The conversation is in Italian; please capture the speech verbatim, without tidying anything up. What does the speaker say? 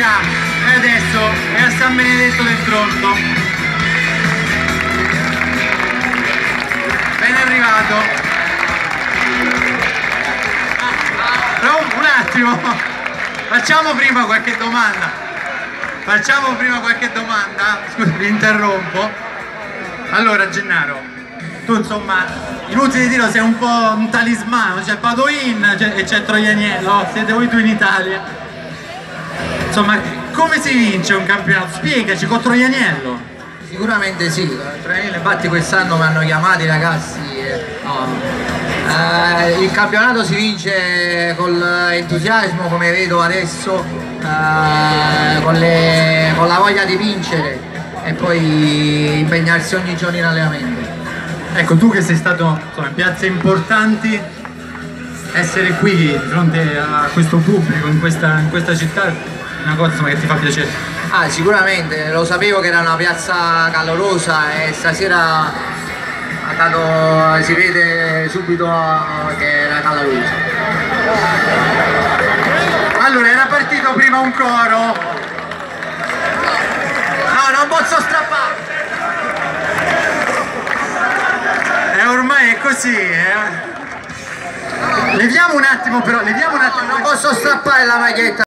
Serie A e adesso è a San Benedetto del Tronto. Ben arrivato. Però un attimo, facciamo prima qualche domanda. Facciamo prima qualche domanda. Scusi, vi interrompo. Allora, Gennaro, tu insomma, inutile dirlo, sei un po' un talismano, c'è Padoin e c'è Troianiello, siete voi due in Italia. Insomma, come si vince un campionato? Spiegaci, con Troianiello. Sicuramente sì, Troianiello, infatti quest'anno mi hanno chiamato i ragazzi. Eh, no. eh, il campionato si vince con l'entusiasmo, come vedo adesso, eh, con, le, con la voglia di vincere e poi impegnarsi ogni giorno in allenamento. Ecco, tu che sei stato insomma, in piazze importanti, essere qui di fronte a questo pubblico, in questa, in questa città, è una cosa insomma, che ti fa piacere. Ah, sicuramente, lo sapevo che era una piazza calorosa e stasera ha dato, si vede subito che era calorosa. Allora, era partito prima un coro. No, non posso strappare! E ormai è così, eh. Leviamo un attimo però, leviamo un attimo. Non posso strappare la maglietta.